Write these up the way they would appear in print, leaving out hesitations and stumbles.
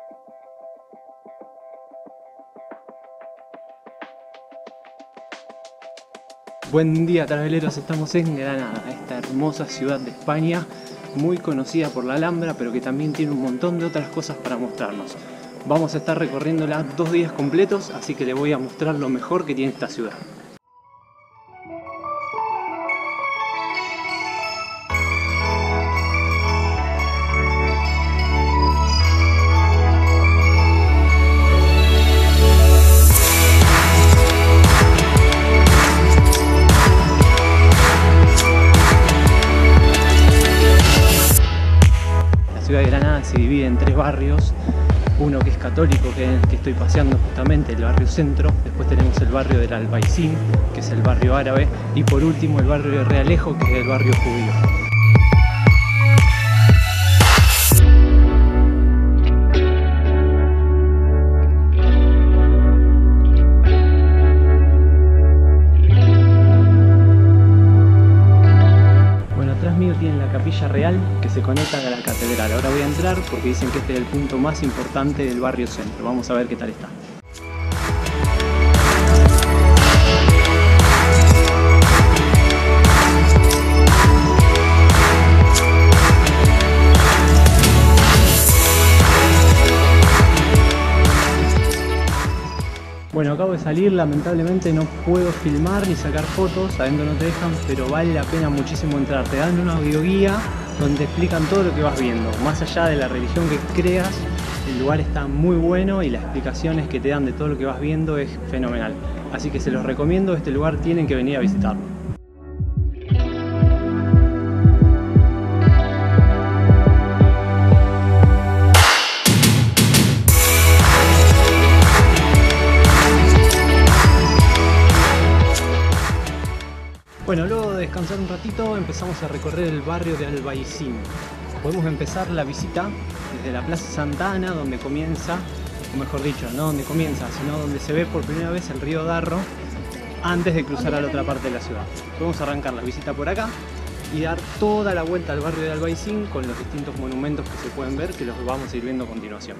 Buen día, traveleros, estamos en Granada, esta hermosa ciudad de España, muy conocida por la Alhambra, pero que también tiene un montón de otras cosas para mostrarnos. Vamos a estar recorriéndola 2 días completos, así que les voy a mostrar lo mejor que tiene esta ciudad. La ciudad de Granada se divide en 3 barrios, uno que es católico, que estoy paseando justamente, el barrio centro, después tenemos el barrio del Albaicín, que es el barrio árabe, y por último el barrio de Realejo, que es el barrio judío. Tienen la capilla real que se conecta a la catedral. Ahora voy a entrar porque dicen que este es el punto más importante del barrio centro. Vamos a ver qué tal está. Bueno, acabo de salir, lamentablemente no puedo filmar ni sacar fotos, adentro no te dejan, pero vale la pena muchísimo entrar. Te dan una audioguía donde te explican todo lo que vas viendo. Más allá de la religión que creas, el lugar está muy bueno y las explicaciones que te dan de todo lo que vas viendo es fenomenal. Así que se los recomiendo, este lugar tienen que venir a visitarlo. Bueno, luego de descansar un ratito empezamos a recorrer el barrio de Albaicín. Podemos empezar la visita desde la Plaza Santa Ana, donde comienza, o mejor dicho, no donde comienza, sino donde se ve por primera vez el río Darro antes de cruzar a la otra parte de la ciudad. Podemos arrancar la visita por acá y dar toda la vuelta al barrio de Albaicín con los distintos monumentos que se pueden ver, que los vamos a ir viendo a continuación.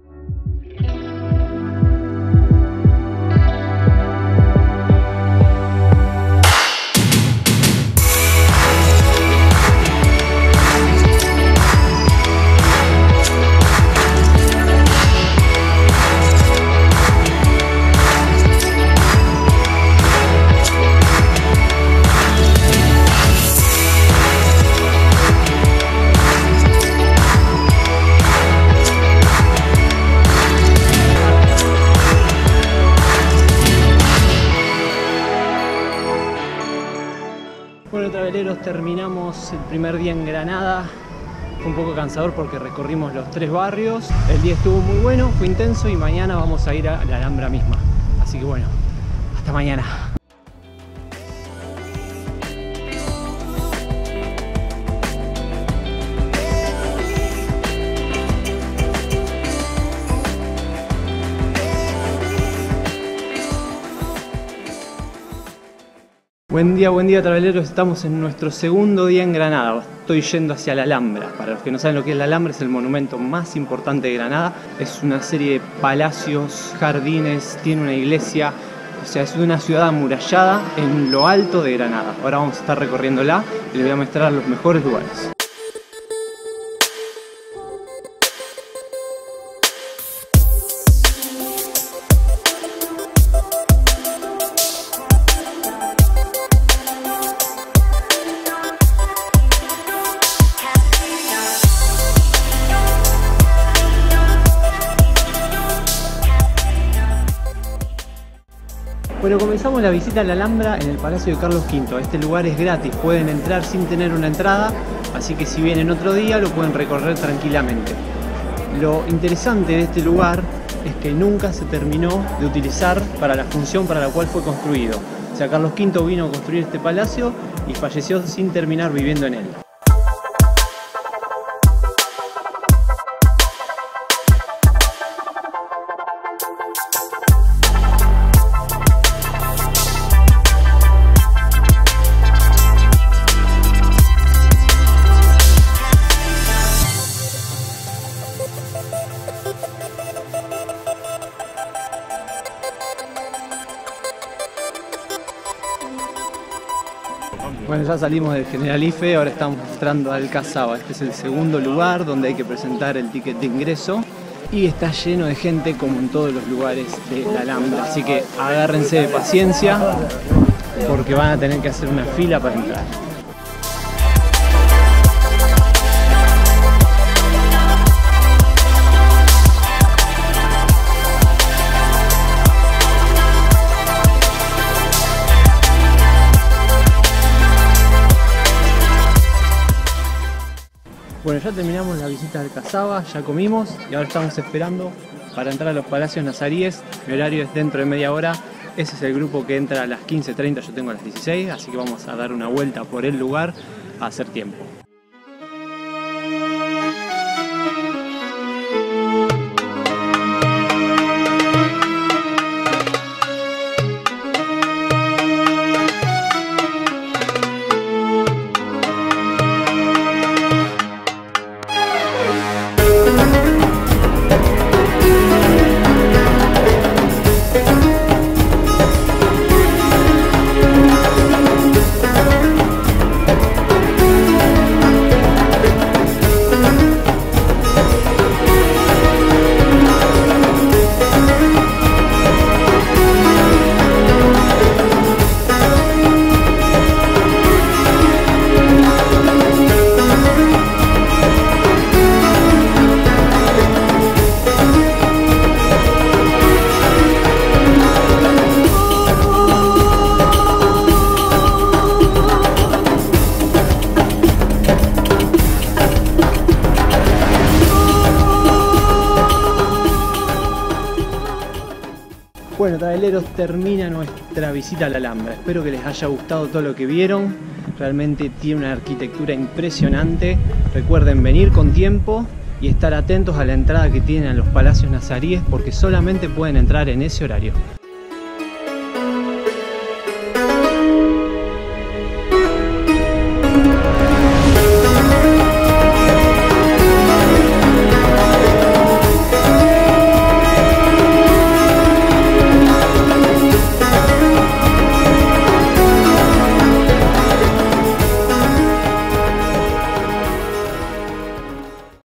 Bueno, traveleros, terminamos el primer día en Granada. Fue un poco cansador porque recorrimos los 3 barrios. El día estuvo muy bueno, fue intenso y mañana vamos a ir a la Alhambra misma. Así que bueno, hasta mañana. Buen día traveleros, estamos en nuestro segundo día en Granada. Estoy yendo hacia la Alhambra. Para los que no saben lo que es la Alhambra, es el monumento más importante de Granada. Es una serie de palacios, jardines, tiene una iglesia, o sea, es una ciudad amurallada en lo alto de Granada. Ahora vamos a estar recorriéndola y les voy a mostrar los mejores lugares. Bueno, comenzamos la visita a la Alhambra en el Palacio de Carlos V. Este lugar es gratis, pueden entrar sin tener una entrada, así que si vienen otro día lo pueden recorrer tranquilamente. Lo interesante de este lugar es que nunca se terminó de utilizar para la función para la cual fue construido. O sea, Carlos V vino a construir este palacio y falleció sin terminar viviendo en él. Bueno, ya salimos del Generalife, ahora estamos entrando al Alcazaba. Este es el segundo lugar donde hay que presentar el ticket de ingreso y está lleno de gente como en todos los lugares de la Alhambra, así que agárrense de paciencia porque van a tener que hacer una fila para entrar. Bueno, ya terminamos la visita al Alcazaba, ya comimos y ahora estamos esperando para entrar a los Palacios Nazaríes. Mi horario es dentro de media hora. Ese es el grupo que entra a las 15:30, yo tengo a las 16, así que vamos a dar una vuelta por el lugar a hacer tiempo. Bueno, traileros, termina nuestra visita a la Alhambra. Espero que les haya gustado todo lo que vieron. Realmente tiene una arquitectura impresionante. Recuerden venir con tiempo y estar atentos a la entrada que tienen a los Palacios Nazaríes porque solamente pueden entrar en ese horario.